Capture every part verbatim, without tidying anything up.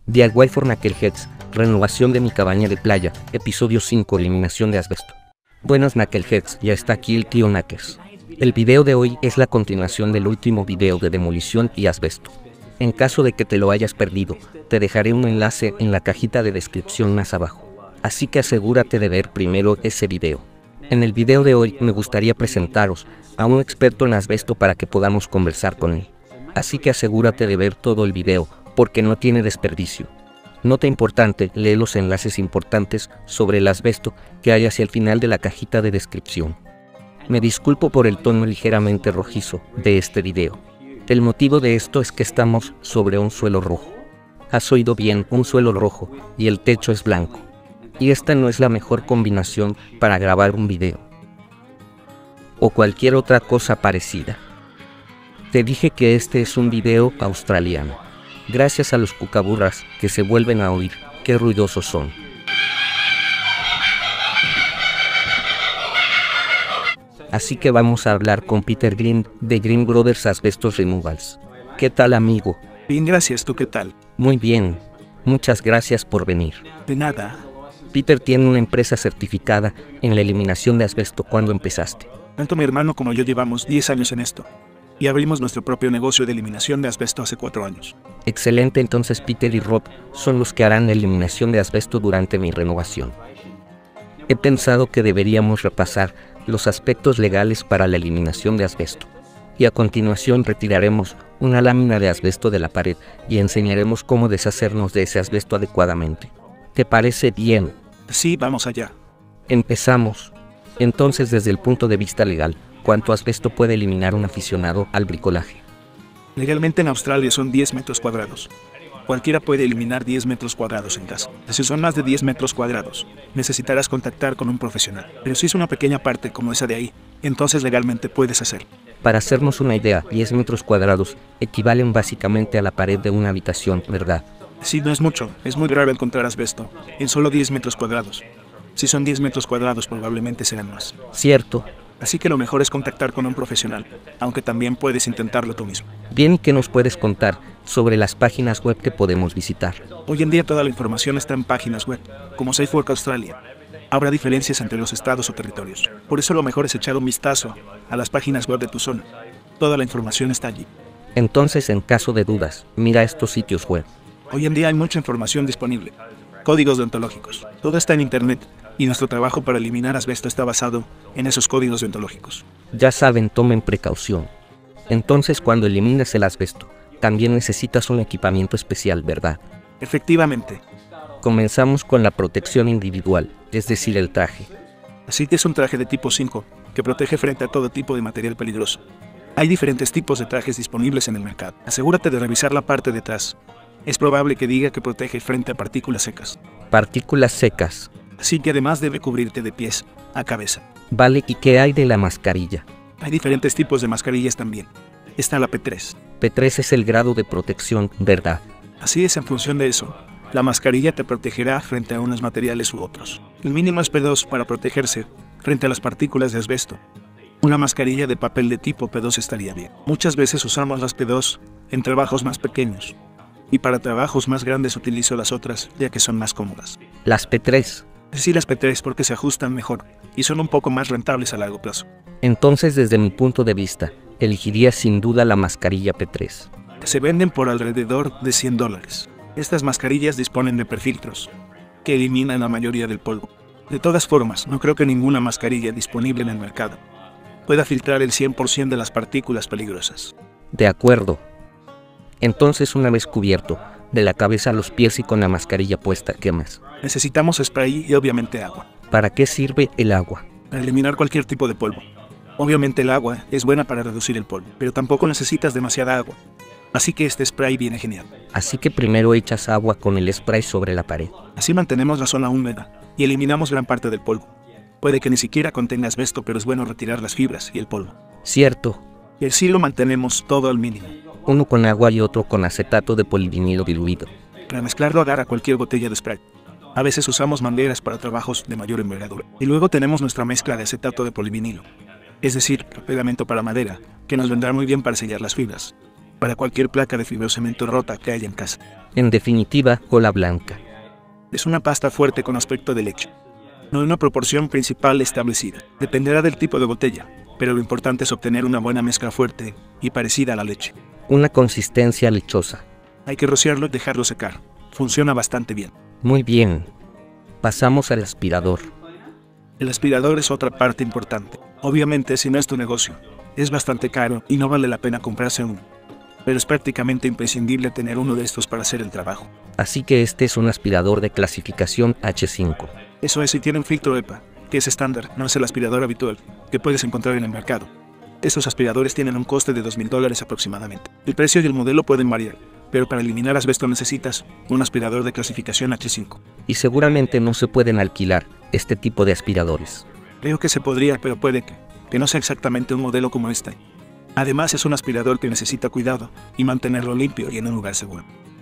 D I Y for Knuckleheads, renovación de mi cabaña de playa, episodio cinco, eliminación de asbesto. Buenos Knuckleheads, ya está aquí el tío Knuckles. El video de hoy es la continuación del último video de demolición y asbesto. En caso de que te lo hayas perdido, te dejaré un enlace en la cajita de descripción más abajo. Así que asegúrate de ver primero ese video. En el video de hoy me gustaría presentaros a un experto en asbesto para que podamos conversar con él. Así que asegúrate de ver todo el video, porque no tiene desperdicio. Nota importante, lee los enlaces importantes sobre el asbesto que hay hacia el final de la cajita de descripción. Me disculpo por el tono ligeramente rojizo de este video. El motivo de esto es que estamos sobre un suelo rojo. Has oído bien, un suelo rojo, y el techo es blanco. Y esta no es la mejor combinación para grabar un video. O cualquier otra cosa parecida. Te dije que este es un video australiano. Gracias a los cucaburras que se vuelven a oír, qué ruidosos son. Así que vamos a hablar con Peter Green de Green Brothers Asbestos Removals. ¿Qué tal, amigo? Bien, gracias. ¿Tú qué tal? Muy bien. Muchas gracias por venir. De nada. Peter tiene una empresa certificada en la eliminación de asbesto. ¿Cuándo empezaste? Tanto mi hermano como yo llevamos diez años en esto. Y abrimos nuestro propio negocio de eliminación de asbesto hace cuatro años. Excelente, entonces Peter y Rob son los que harán la eliminación de asbesto durante mi renovación. He pensado que deberíamos repasar los aspectos legales para la eliminación de asbesto. Y a continuación retiraremos una lámina de asbesto de la pared y enseñaremos cómo deshacernos de ese asbesto adecuadamente. ¿Te parece bien? Sí, vamos allá. Empezamos. Entonces, desde el punto de vista legal, ¿cuánto asbesto puede eliminar un aficionado al bricolaje? Legalmente en Australia son diez metros cuadrados. Cualquiera puede eliminar diez metros cuadrados en casa. Si son más de diez metros cuadrados, necesitarás contactar con un profesional. Pero si es una pequeña parte como esa de ahí, entonces legalmente puedes hacerlo. Para hacernos una idea, diez metros cuadrados equivalen básicamente a la pared de una habitación, ¿verdad? Sí, no es mucho. Es muy raro encontrar asbesto en solo diez metros cuadrados. Si son diez metros cuadrados, probablemente serán más. Cierto. Así que lo mejor es contactar con un profesional, aunque también puedes intentarlo tú mismo. Bien, ¿y qué nos puedes contar sobre las páginas web que podemos visitar? Hoy en día toda la información está en páginas web, como SafeWork Australia. Habrá diferencias entre los estados o territorios. Por eso lo mejor es echar un vistazo a las páginas web de tu zona. Toda la información está allí. Entonces, en caso de dudas, mira estos sitios web. Hoy en día hay mucha información disponible. Códigos deontológicos. Todo está en internet. Y nuestro trabajo para eliminar asbesto está basado en esos códigos deontológicos. Ya saben, tomen precaución. Entonces, cuando elimines el asbesto, también necesitas un equipamiento especial, ¿verdad? Efectivamente. Comenzamos con la protección individual, es decir, el traje. Así que es un traje de tipo cinco, que protege frente a todo tipo de material peligroso. Hay diferentes tipos de trajes disponibles en el mercado. Asegúrate de revisar la parte de atrás. Es probable que diga que protege frente a partículas secas. Partículas secas. Así que además debe cubrirte de pies a cabeza. Vale, ¿y qué hay de la mascarilla? Hay diferentes tipos de mascarillas también. Está la P tres. P tres es el grado de protección, ¿verdad? Así es, en función de eso. La mascarilla te protegerá frente a unos materiales u otros. El mínimo es P dos para protegerse frente a las partículas de asbesto. Una mascarilla de papel de tipo P dos estaría bien. Muchas veces usamos las P dos en trabajos más pequeños. Y para trabajos más grandes utilizo las otras, ya que son más cómodas. Las P tres. Sí, las P tres porque se ajustan mejor y son un poco más rentables a largo plazo. Entonces, desde mi punto de vista, elegiría sin duda la mascarilla P tres. Se venden por alrededor de cien dólares. Estas mascarillas disponen de perfiltros, que eliminan la mayoría del polvo. De todas formas, no creo que ninguna mascarilla disponible en el mercado pueda filtrar el cien por ciento de las partículas peligrosas. De acuerdo. Entonces, una vez cubierto, de la cabeza a los pies y con la mascarilla puesta, ¿qué más? Necesitamos spray y obviamente agua. ¿Para qué sirve el agua? Para eliminar cualquier tipo de polvo. Obviamente el agua es buena para reducir el polvo, pero tampoco necesitas demasiada agua. Así que este spray viene genial. Así que primero echas agua con el spray sobre la pared. Así mantenemos la zona húmeda y eliminamos gran parte del polvo. Puede que ni siquiera contenga asbesto, pero es bueno retirar las fibras y el polvo. Cierto. Y así lo mantenemos todo al mínimo. Uno con agua y otro con acetato de polivinilo diluido. Para mezclarlo, agarra cualquier botella de spray. A veces usamos mangueras para trabajos de mayor envergadura. Y luego tenemos nuestra mezcla de acetato de polivinilo, es decir, el pegamento para madera, que nos vendrá muy bien para sellar las fibras. para cualquier placa de fibrocemento rota que haya en casa. En definitiva, cola blanca. Es una pasta fuerte con aspecto de leche. No hay una proporción principal establecida. Dependerá del tipo de botella, pero lo importante es obtener una buena mezcla fuerte y parecida a la leche. Una consistencia lechosa. Hay que rociarlo y dejarlo secar. Funciona bastante bien. Muy bien. Pasamos al aspirador. El aspirador es otra parte importante. Obviamente, si no es tu negocio, es bastante caro y no vale la pena comprarse uno. Pero es prácticamente imprescindible tener uno de estos para hacer el trabajo. Así que este es un aspirador de clasificación H cinco. Eso es si tiene un filtro E P A, que es estándar, no es el aspirador habitual que puedes encontrar en el mercado. Estos aspiradores tienen un coste de dos mil dólares aproximadamente. El precio y el modelo pueden variar, pero para eliminar asbesto necesitas un aspirador de clasificación H cinco. Y seguramente no se pueden alquilar este tipo de aspiradores. Creo que se podría, pero puede que, que no sea exactamente un modelo como este. Además es un aspirador que necesita cuidado y mantenerlo limpio y en un lugar seguro.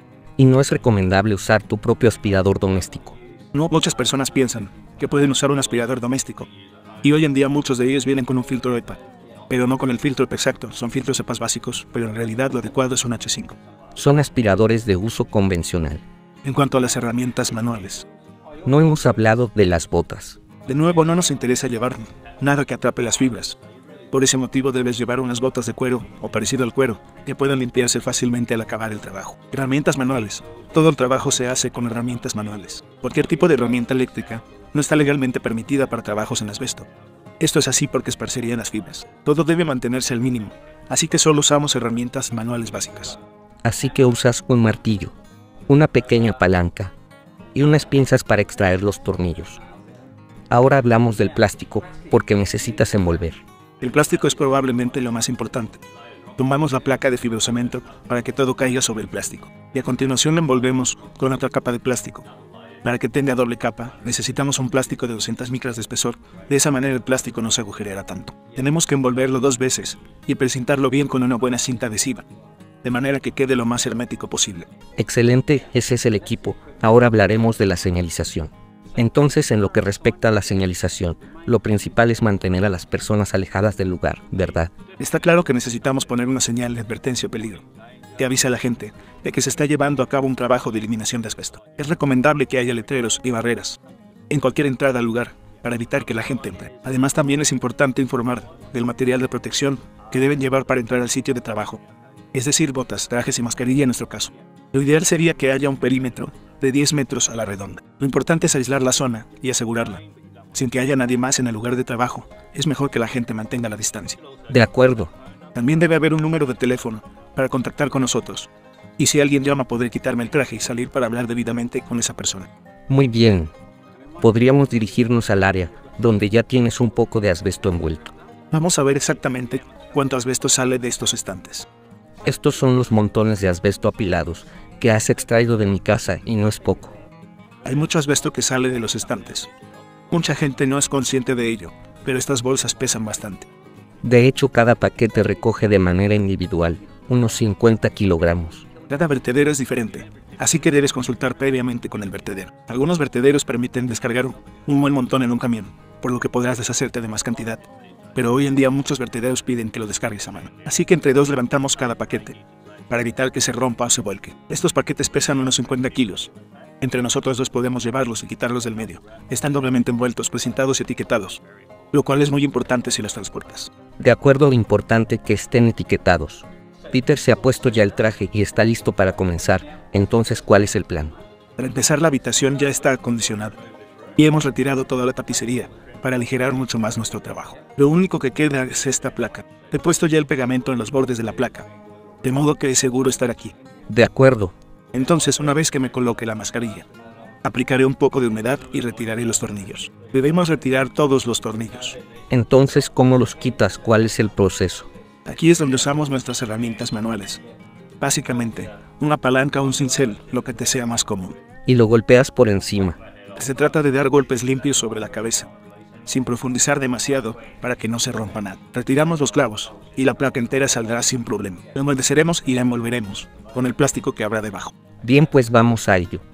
Y no es recomendable usar tu propio aspirador doméstico. No, muchas personas piensan que pueden usar un aspirador doméstico, y hoy en día muchos de ellos vienen con un filtro E P A, pero no con el filtro E P A exacto, son filtros E P A básicos, pero en realidad lo adecuado es un H cinco. Son aspiradores de uso convencional. En cuanto a las herramientas manuales, no hemos hablado de las botas. De nuevo, no nos interesa llevar nada que atrape las fibras. Por ese motivo debes llevar unas botas de cuero, o parecido al cuero, que puedan limpiarse fácilmente al acabar el trabajo. Herramientas manuales. Todo el trabajo se hace con herramientas manuales. Cualquier tipo de herramienta eléctrica no está legalmente permitida para trabajos en asbesto. Esto es así porque esparcerían las fibras. Todo debe mantenerse al mínimo, así que solo usamos herramientas manuales básicas. Así que usas un martillo, una pequeña palanca y unas pinzas para extraer los tornillos. Ahora hablamos del plástico, porque necesitas envolver. El plástico es probablemente lo más importante. Tomamos la placa de fibrocemento para que todo caiga sobre el plástico, y a continuación la envolvemos con otra capa de plástico. Para que tenga doble capa, necesitamos un plástico de doscientas micras de espesor. De esa manera el plástico no se agujereará tanto. Tenemos que envolverlo dos veces y precintarlo bien con una buena cinta adhesiva, de manera que quede lo más hermético posible. Excelente, ese es el equipo. Ahora hablaremos de la señalización. Entonces, en lo que respecta a la señalización, lo principal es mantener a las personas alejadas del lugar, ¿verdad? Está claro que necesitamos poner una señal de advertencia o peligro, que avise a la gente de que se está llevando a cabo un trabajo de eliminación de asbesto. Es recomendable que haya letreros y barreras en cualquier entrada al lugar para evitar que la gente entre. Además, también es importante informar del material de protección que deben llevar para entrar al sitio de trabajo, es decir, botas, trajes y mascarilla en nuestro caso. Lo ideal sería que haya un perímetro de diez metros a la redonda. Lo importante es aislar la zona y asegurarla, sin que haya nadie más en el lugar de trabajo. Es mejor que la gente mantenga la distancia. De acuerdo. También debe haber un número de teléfono para contactar con nosotros. Y si alguien llama, podré quitarme el traje y salir para hablar debidamente con esa persona. Muy bien. Podríamos dirigirnos al área donde ya tienes un poco de asbesto envuelto. Vamos a ver exactamente cuánto asbesto sale de estos estantes. Estos son los montones de asbesto apilados que has extraído de mi casa, y no es poco. Hay mucho asbesto que sale de los estantes. Mucha gente no es consciente de ello, pero estas bolsas pesan bastante. De hecho, cada paquete recoge de manera individual unos cincuenta kilogramos. Cada vertedero es diferente, así que debes consultar previamente con el vertedero. Algunos vertederos permiten descargar un buen montón en un camión, por lo que podrás deshacerte de más cantidad. Pero hoy en día muchos vertederos piden que lo descargues a mano. Así que entre dos levantamos cada paquete, para evitar que se rompa o se vuelque. Estos paquetes pesan unos cincuenta kilos. Entre nosotros dos podemos llevarlos y quitarlos del medio. Están doblemente envueltos, precintados y etiquetados, lo cual es muy importante si los transportas. De acuerdo, importante que estén etiquetados. Peter se ha puesto ya el traje y está listo para comenzar. Entonces, ¿cuál es el plan? Para empezar, la habitación ya está acondicionada y hemos retirado toda la tapicería para aligerar mucho más nuestro trabajo. Lo único que queda es esta placa. He puesto ya el pegamento en los bordes de la placa, de modo que es seguro estar aquí. De acuerdo. Entonces, una vez que me coloque la mascarilla, aplicaré un poco de humedad y retiraré los tornillos. Debemos retirar todos los tornillos. Entonces, ¿cómo los quitas? ¿Cuál es el proceso? Aquí es donde usamos nuestras herramientas manuales. Básicamente, una palanca o un cincel, lo que te sea más común. Y lo golpeas por encima. Se trata de dar golpes limpios sobre la cabeza, sin profundizar demasiado para que no se rompa nada. Retiramos los clavos y la placa entera saldrá sin problema. Lo envolveremos y la envolveremos con el plástico que habrá debajo. Bien, pues vamos a ello.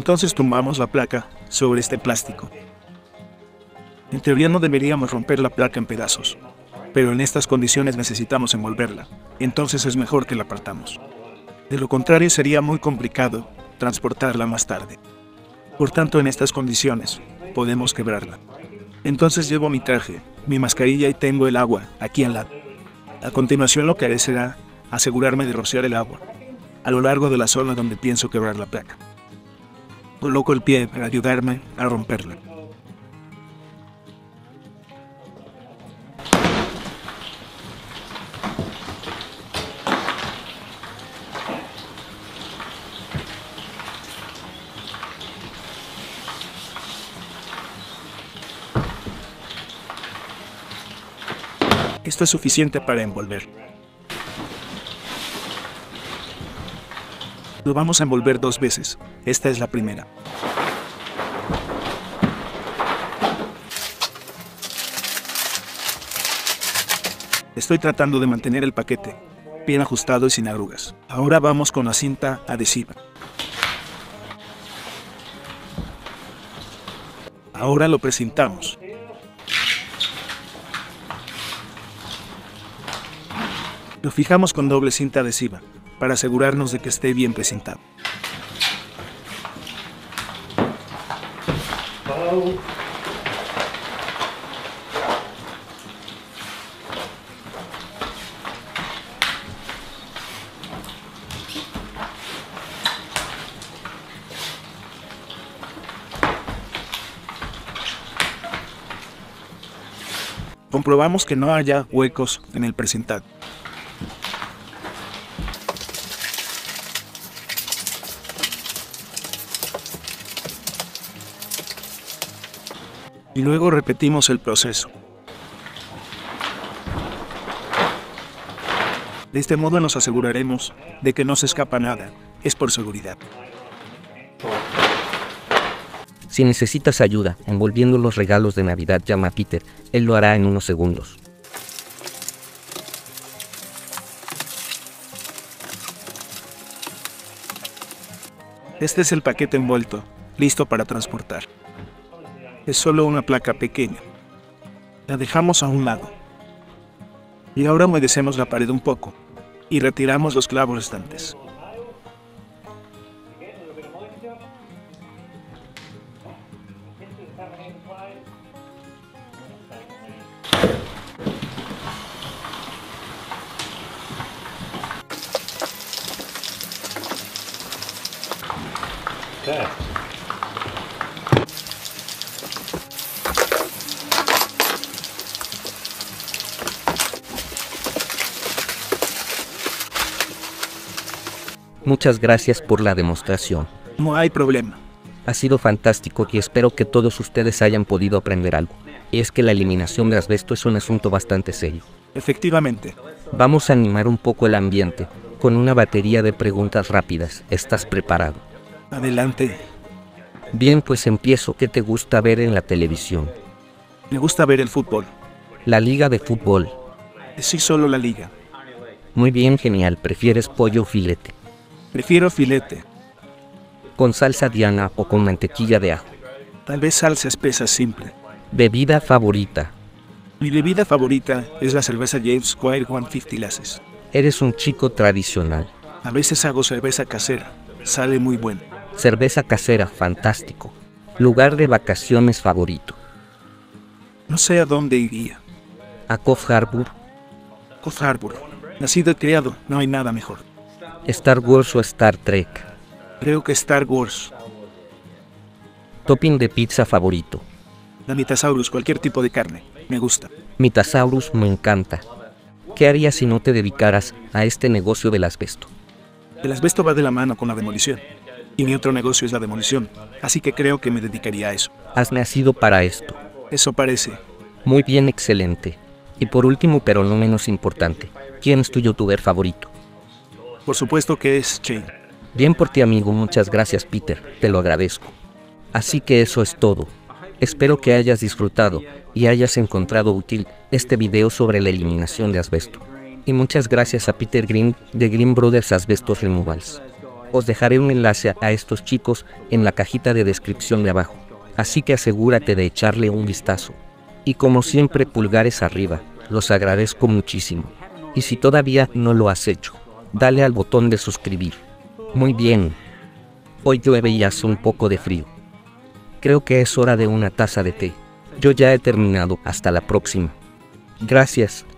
Entonces tumbamos la placa sobre este plástico. En teoría no deberíamos romper la placa en pedazos, pero en estas condiciones necesitamos envolverla, entonces es mejor que la partamos. De lo contrario sería muy complicado transportarla más tarde. Por tanto, en estas condiciones, podemos quebrarla. Entonces llevo mi traje, mi mascarilla y tengo el agua aquí al lado. A continuación lo que haré será asegurarme de rociar el agua a lo largo de la zona donde pienso quebrar la placa. Coloco el pie para ayudarme a romperla. Esto es suficiente para envolver. Lo vamos a envolver dos veces. Esta es la primera. Estoy tratando de mantener el paquete bien ajustado y sin arrugas. Ahora vamos con la cinta adhesiva. Ahora lo precintamos. Lo fijamos con doble cinta adhesiva, para asegurarnos de que esté bien precintado. Comprobamos que no haya huecos en el precintado. Y luego repetimos el proceso. De este modo nos aseguraremos de que no se escapa nada, es por seguridad. Si necesitas ayuda envolviendo los regalos de Navidad, llama a Peter, él lo hará en unos segundos. Este es el paquete envuelto, listo para transportar. Es solo una placa pequeña. La dejamos a un lado. Y ahora humedecemos la pared un poco y retiramos los clavos restantes. Okay. Muchas gracias por la demostración. No hay problema. Ha sido fantástico y espero que todos ustedes hayan podido aprender algo. Y es que la eliminación de asbesto es un asunto bastante serio. Efectivamente. Vamos a animar un poco el ambiente con una batería de preguntas rápidas. ¿Estás preparado? Adelante. Bien, pues empiezo. ¿Qué te gusta ver en la televisión? Me gusta ver el fútbol. La liga de fútbol. Sí, solo la liga. Muy bien, genial. ¿Prefieres pollo o filete? Prefiero filete. ¿Con salsa Diana o con mantequilla de ajo? Tal vez salsa espesa simple. ¿Bebida favorita? Mi bebida favorita es la cerveza James Squire ciento cincuenta Laces. Eres un chico tradicional. A veces hago cerveza casera. Sale muy bueno. Cerveza casera, fantástico. ¿Lugar de vacaciones favorito? No sé a dónde iría. ¿A Coff Harbor? Coff Harbor. Nacido y criado, no hay nada mejor. ¿Star Wars o Star Trek? Creo que Star Wars. ¿Topping de pizza favorito? La Mitasaurus, cualquier tipo de carne. Me gusta. Mitasaurus me encanta. ¿Qué harías si no te dedicaras a este negocio del asbesto? El asbesto va de la mano con la demolición. Y mi otro negocio es la demolición. Así que creo que me dedicaría a eso. Has nacido para esto. Eso parece. Muy bien, excelente. Y por último, pero no menos importante, ¿quién es tu youtuber favorito? Por supuesto que es Shane. Bien por ti, amigo, muchas gracias, Peter, te lo agradezco. Así que eso es todo. Espero que hayas disfrutado y hayas encontrado útil este video sobre la eliminación de asbesto. Y muchas gracias a Peter Green de Green Brothers Asbestos Removals. Os dejaré un enlace a estos chicos en la cajita de descripción de abajo, así que asegúrate de echarle un vistazo. Y como siempre, pulgares arriba, los agradezco muchísimo. Y si todavía no lo has hecho, dale al botón de suscribir. Muy bien. Hoy llueve y hace un poco de frío. Creo que es hora de una taza de té. Yo ya he terminado. Hasta la próxima. Gracias.